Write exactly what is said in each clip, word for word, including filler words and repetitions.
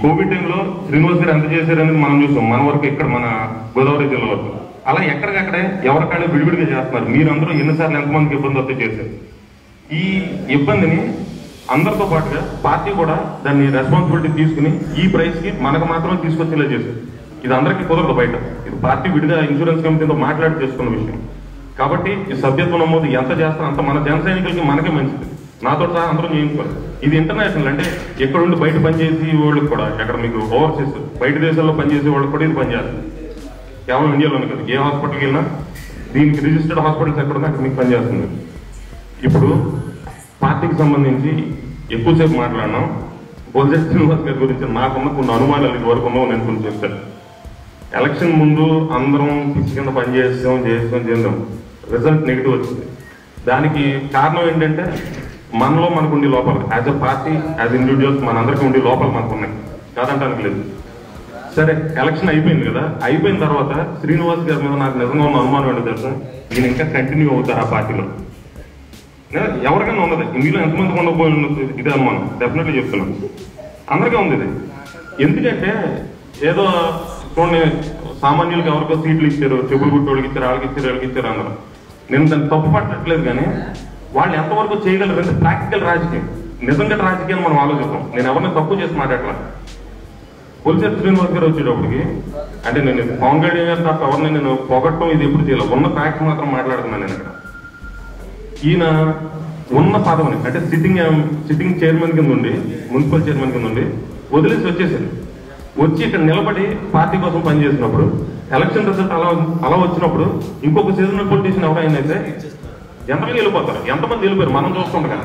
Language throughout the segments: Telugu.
కోవిడ్ టైంలో శ్రీనివాస్ గారు ఎంత చేశారనేది మనం చూసాం, మన వరకు ఇక్కడ మన గోదావరి జిల్లా వరకు. అలా ఎక్కడికక్కడే ఎవరికైనా విడివిడిగా చేస్తున్నారు. మీరందరూ ఎన్నిసార్లు ఎంతమందికి ఇబ్బంది వస్తే చేశారు. ఈ ఇబ్బందిని అందరితో పాటుగా పార్టీ కూడా దాన్ని రెస్పాన్సిబిలిటీ తీసుకుని ఈ ప్రైస్కి మనకు మాత్రమే తీసుకొచ్చేలా చేశారు. ఇది అందరికీ కుదరదు బయట. ఇది పార్టీ విడిగా ఇన్సూరెన్స్ కంపెనీతో మాట్లాడి చేసుకున్న విషయం. కాబట్టి ఈ సభ్యత్వ నమోదు ఎంత చేస్తారో అంత మన జన సైనికులకి మనకే మంచిది. నాతో సహా అందరూ చేయించుకోవాలి. ఇది ఇంటర్నేషనల్, అంటే ఎక్కడుండి బయట పనిచేసి వాళ్ళకి కూడా, ఎక్కడ మీకు ఓవర్సీస్ బయట దేశాల్లో పనిచేసే వాళ్ళకి కూడా ఇది పనిచేయాలి. కేవలం ఇండియాలోనే కదా, ఏ హాస్పిటల్కి వెళ్ళినా దీనికి రిజిస్టర్డ్ హాస్పిటల్స్ ఎక్కడ ఉన్నా అక్కడ మీకు పనిచేస్తుంది. ఇప్పుడు పార్టీకి సంబంధించి ఎక్కువసేపు మాట్లాడినాం. బొలిశెట్టి శ్రీనివాస్ గారి గురించి నాకున్న కొన్ని అనుమానాలు ఇది వరకు ఉన్నావు నేను కొంచెం చెప్తాను. ఎలక్షన్ ముందు అందరం పిచ్చి కింద పనిచేస్తాం చేస్తాం చేద్దాం, రిజల్ట్ నెగిటివ్ వచ్చింది. దానికి కారణం ఏంటంటే మనలో మనకు ఉండే లోపాలు, as a party as individuals మనందరికీ ఉండే లోపాలు మనకు ఉన్నాయి, కాదంటానికి లేదు. సరే, ఎలక్షన్ అయిపోయింది కదా, అయిపోయిన తర్వాత శ్రీనివాస్ గారి మీద నాకు నిజంగా ఉన్న అనుమానం ఏంటో తెలుసా, ఈయన ఇంకా కంటిన్యూ అవుతారు ఆ పార్టీలో. ఎవరికైనా ఉన్నది, ఇందులో ఎంతమందికి ఉండకపోయి ఇదే అనుమానం, డెఫినెట్లీ చెప్తున్నాను. అందరికీ ఉంది ఇది. ఎందుకంటే ఏదో చూడండి, సామాన్యులకు ఎవరికో సీట్లు ఇచ్చారు, చెప్పులు గుట్టోళ్ళకి ఇచ్చారు, వాళ్ళకి ఇచ్చారు, వాళ్ళకి ఇచ్చారు అందరూ. నేను దాన్ని తప్పు పట్టట్లేదు, కానీ వాళ్ళు ఎంతవరకు చేయగలరు అంటే ప్రాక్టికల్ రాజకీయం, నిజంగా రాజకీయాన్ని మనం ఆలోచిస్తాం. నేను ఎవరిని తప్పు చేసి మాట్లాడలా. బొలిశెట్టి శ్రీనివాస్ గారు వచ్చేటప్పటికి, అంటే నేను పవన్ కళ్యాణ్ గారు తప్ప ఎవరిని నేను పొగట్టడం ఇది ఎప్పుడు చేయలేదు, ఉన్న ఫ్యాక్ట్ మాత్రం మాట్లాడుతున్నాను నేను ఇక్కడ. ఈయన ఉన్న పదవిని, అంటే సిట్టింగ్ సిట్టింగ్ చైర్మన్ కింద ఉండి, మున్సిపల్ చైర్మన్ కింద ఉండి వదిలేసి వచ్చేసారు. వచ్చి ఇక్కడ నిలబడి పార్టీ కోసం పనిచేసినప్పుడు, ఎలక్షన్ రిజల్ట్ అలా అలా వచ్చినప్పుడు ఇంకొక సీజనల్ పొలిటీషియన్ ఎవరైనా అయితే జనరల్గా వెళ్ళిపోతారు. ఎంతమంది వెళ్ళిపోయారు మనం చూస్తుండగా.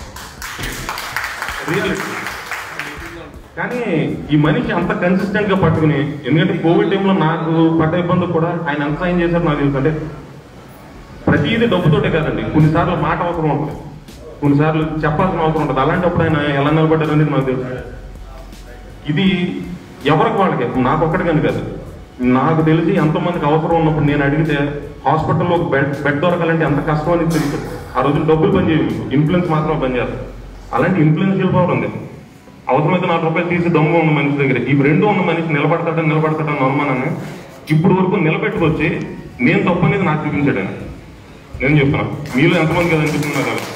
రియలిటీ కానీ ఈ మనిషి అంత కన్సిస్టెంట్ గా పట్టుకుని, ఎందుకంటే కోవిడ్ టైంలో నాకు పడ్డ ఇబ్బంది కూడా ఆయన ఎంత సాయం చేశారు నాకు తెలుసు. అంటే ప్రతిదీ డబ్బుతోటే కాదండి, కొన్నిసార్లు మాట అవసరం ఉంటుంది, కొన్నిసార్లు చెప్పాల్సిన అవసరం ఉంటుంది. అలాంటప్పుడు ఆయన ఎలా నిలబడ్డారు అనేది నాకు తెలుసు. ఇది ఎవరికి వాళ్ళకి, నాకు ఒక్కడికని కాదు, నాకు తెలిసి ఎంతమందికి అవసరం ఉన్నప్పుడు నేను అడిగితే హాస్పిటల్లో ఒక బెడ్ బెడ్ దొరకాలంటే ఎంత కష్టం అని తెలుసు. ఆ రోజు డబ్బులు పనిచేయవు, ఇన్ఫ్లుయెన్స్ మాత్రం పనిచేస్తారు. అలాంటి ఇన్ఫ్లుయెన్షియల్ పవర్ ఉంది. అవసరమైతే నాలుగు రూపాయలు తీసి దమ్ము ఉన్న మనిషి దగ్గర ఇవి రెండు ఉన్న మనిషి నిలబడతాడని నిలబడతాడని అనుమానాన్ని ఇప్పుడు వరకు నిలబెట్టుకొచ్చి నేను తప్పు అనేది నాకు చూపించాడు ఆయన. నేను చెప్తున్నా, మీలో ఎంతమంది కదా అనిపిస్తున్నా కదా.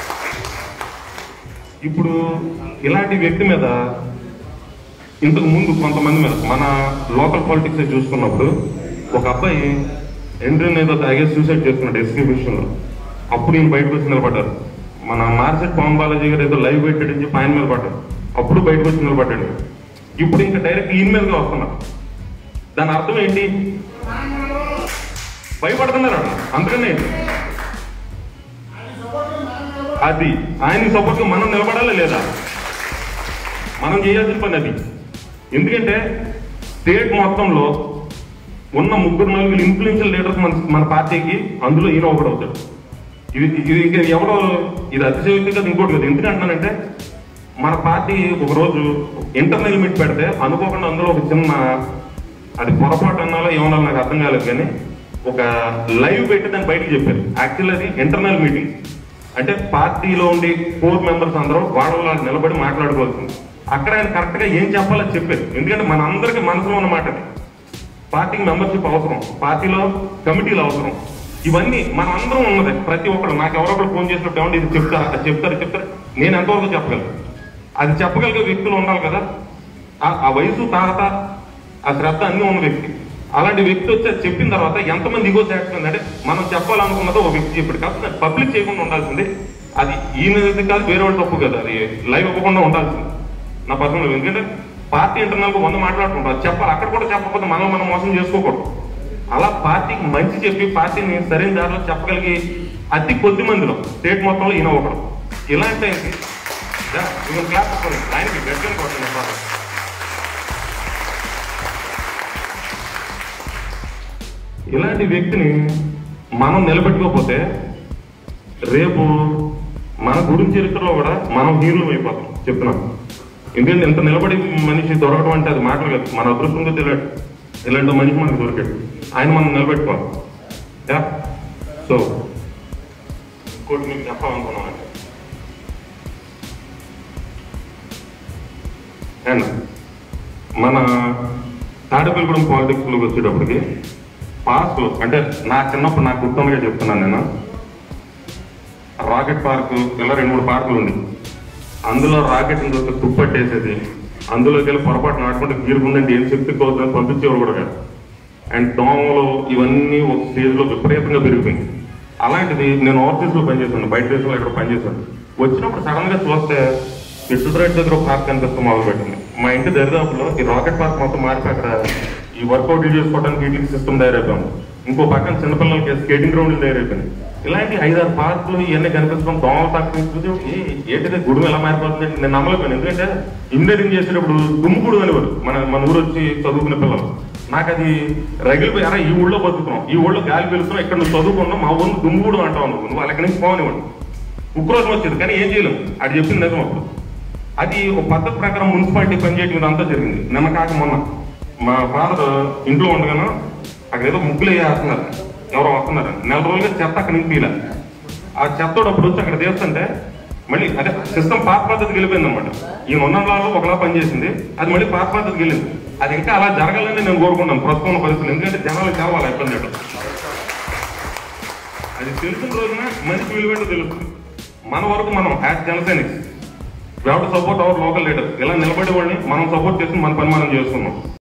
ఇప్పుడు ఇలాంటి వ్యక్తి మీద ఇంతకు ముందు కొంతమంది మీద మన లోకల్ పాలిటిక్స్ చూసుకున్నప్పుడు ఒక అబ్బాయి ఎంట్రీని ఏదో తాగే సూసైడ్ చేసుకున్నాడు ఎస్కే విషయంలో. అప్పుడు ఈయన బయటకు వచ్చి నిలబడ్డారు. మన మార్సెట్ పవన్ బాలాజీ గారు ఏదో లైవ్ పెట్టాడని చెప్పి ఆయన మీద పడ్డారు, అప్పుడు బయటకు వచ్చి నిలబడ్డాడు. ఇప్పుడు ఇంకా డైరెక్ట్ ఈయన మీదగా వస్తున్నారు. దాని అర్థం ఏంటి? భయపడుతున్నారు అందుకనే. అది ఆయన సపోర్ట్ గా మనం నిలబడాలా లేదా, మనం చేయాల్సిన పని అది. ఎందుకంటే స్టేట్ మొత్తంలో ఉన్న ముగ్గురు నలుగురు ఇన్ఫ్లుయెన్షియల్ లీడర్స్ మన మన పార్టీకి, అందులో ఈయన ఒకటి అవుతాడు. ఇది ఇది ఇంకా ఎవరో ఇది అతిశయోక్తి కదా, ఇంకోటి కదా. ఎందుకంటున్నానంటే మన పార్టీ ఒకరోజు ఇంటర్నల్ మీట్ పెడితే అనుకోకుండా అందులో ఒక చిన్న, అది పొరపాటు అన్నాలో ఏమన్నా నాకు అర్థం కాలేదు, కానీ ఒక లైవ్ పెట్టి దాన్ని బయటకు చెప్పారు. యాక్చువల్ అది ఇంటర్నల్ మీటింగ్, అంటే పార్టీలో ఉండి ఫోర్ మెంబర్స్ అందరూ వాళ్ళ నిలబడి మాట్లాడుకోవాల్సింది. అక్కడ ఆయన కరెక్ట్గా ఏం చెప్పాలో చెప్పారు. ఎందుకంటే మన అందరికీ మనసులో ఉన్న మాట అది. పార్టీకి మెంబర్షిప్ అవసరం, పార్టీలో కమిటీలు అవసరం, ఇవన్నీ మన అందరం ఉన్నది. ప్రతి ఒక్కరు నాకు ఎవరొకరు ఫోన్ చేసినప్పుడు ఏమంటే ఇది చెప్తారు, అది చెప్తారు చెప్తారు నేను ఎంతవరకు చెప్పగలను. అది చెప్పగలిగే వ్యక్తులు ఉండాలి కదా. ఆ వయసు, తాత, ఆ శ్రద్ధ అన్నీ ఉన్న వ్యక్తి. అలాంటి వ్యక్తి వచ్చి అది చెప్పిన తర్వాత ఎంతమంది ఇగో చేస్తుంది అంటే మనం చెప్పాలనుకున్నదో ఒక వ్యక్తి చెప్పాడు కాబట్టి పబ్లిక్ చేయకుండా ఉండాల్సింది. అది ఈయన కాదు, వేరే వాళ్ళు తప్పు కదా, అది లైవ్ ఇవ్వకుండా ఉండాల్సింది నా పర్సనల్. ఎందుకంటే పార్టీ ఇంటర్నల్గా వంద మాట్లాడుకుంటారు, చెప్పాలి. అక్కడ కూడా చెప్పకపోతే మనం మనం మోసం చేసుకోకూడదు. అలా పార్టీకి మంచి చెప్పి పార్టీని సరైన దారిలో చెప్పగలిగి అతి కొద్ది మందిలో స్టేట్ మొత్తంలో ఈయన ఒకడు. ఇలాంటి ఆయనకి క్లాస్ ఆయనకి గట్టిగా కొట్టండి. ఇలాంటి వ్యక్తిని మనం నిలబెట్టుకోకపోతే రేపు మన గురించి చరిత్రలో కూడా మనం హీరోలు అయిపోతాం చెప్తున్నాం. ఎందుకంటే ఇంత నిలబడి మనిషి దొరకడం అంటే అది మాటలు కాదు, మన అదృష్టంగా తెలియదు. ఇలాంటి మనిషి మనకు దొరికాడు, ఆయన మనం నిలబెట్టుకోవాలి. యా సో ఇంకోటి మీకు చెప్పాలనుకున్నామంటే, అండ్ మన తాడేపల్లిగూడెం పాలిటిక్స్లోకి వచ్చేటప్పటికి పాస్ అంటే నా చిన్నప్పుడు నాకు గుర్తుండగా చెప్తున్నాను నేను. రాకెట్ పార్కు ఇలా రెండు మూడు పార్కులు ఉంది. అందులో రాకెట్ చూస్తే తుప్పట్టేసేది, అందులోకి వెళ్ళి పొరపాటు నాటుకుంటే గీరుకుందంటే ఏం శక్తి కోద్దని పంపించేవారు కూడా కాదు. అండ్ దోమలు ఇవన్నీ ఒక స్టేజ్లో విపరీతంగా పెరిగిపోయింది. అలాంటిది నేను ఆఫీస్లో పనిచేసాను, బయట దేశంలో ఎక్కడ పనిచేశాను. వచ్చినప్పుడు సడన్ గా చూస్తే ఇటుదరేట్ దగ్గర ఒక పార్క్ కనిపిస్తూ మొదలు పెట్టింది. మా ఇంటి దరిదాపులో ఈ రాకెట్ పార్క్ మొత్తం మారిపోయి అక్కడ ఈ వర్కౌట్ చేసుకోవడానికి వీటికి సిస్టమ్ తయారైపోయింది. ఇంకో పక్కన చిన్నపిల్లలకి స్కేటింగ్ గ్రౌండ్లు తయారైపోయింది. ఇలాంటి ఐదారు పార్కులు ఇవన్నీ కనిపిస్తాం. దోమల పక్కన ఏంటంటే గుడుగు ఎలా మారిపోతుంది నేను నమ్మలేకపోయాను. ఎందుకంటే ఇంజనీరింగ్ చేసేటప్పుడు దుమ్ముగుడు అనేవారు మన మన ఊరు వచ్చి చదువుకునే పిల్లలు. నాకు అది రగిలిపోయి అరా ఈ ఊళ్ళో బతుకుతున్నాం, ఈ ఊళ్ళో గాలి పెరుగుతున్నాం, ఇక్కడ నువ్వు చదువుకున్నావు, మా ఊళ్ళు దుమ్ముగుడు అంటావు నువ్వు నువ్వు వాళ్ళకి నుంచి పోనివ్వండి. ఉక్రోషం వచ్చేది కానీ ఏం చేయలేము. అది చెప్పింది నిజం. అప్పుడు అది ఒక పద్ధతి ప్రకారం మున్సిపాలిటీ పనిచేయడం అంతా జరిగింది. నిన్న కాక మొన్న మా ఫాదర్ ఇంట్లో ఉండగాను అక్కడ ఏదో ముగ్గులు వేస్తున్నారు, ఎవరో వస్తున్నారు. నెల రోజులుగా చెత్త అక్కడ నుంచి తీయాలి. ఆ చెత్తోడు అప్పుడు వచ్చి అక్కడ తీస్తుంటే మళ్ళీ అదే సిస్టమ్ పాత పద్ధతికి వెళ్ళిపోయింది అనమాట. ఈ ఉన్నంలో ఒకలా పనిచేసింది, అది మళ్ళీ పాత పద్ధతికి వెళ్ళింది. అది ఇంకా అలా జరగాలని నేను కోరుకున్నాను ప్రస్తుతం పరిస్థితులు. ఎందుకంటే జనాలు చాలా ఇబ్బంది చేయడం. అది తెలిసిన రోజున మంచి విలువేంటో తెలుస్తుంది. మన వరకు మనం యాజ్ జనసైనిక్స్ we have to support our local leader. ఇలా నిలబడే వాళ్ళని మనం సపోర్ట్ చేసి మన పని మనం చేస్తున్నాం.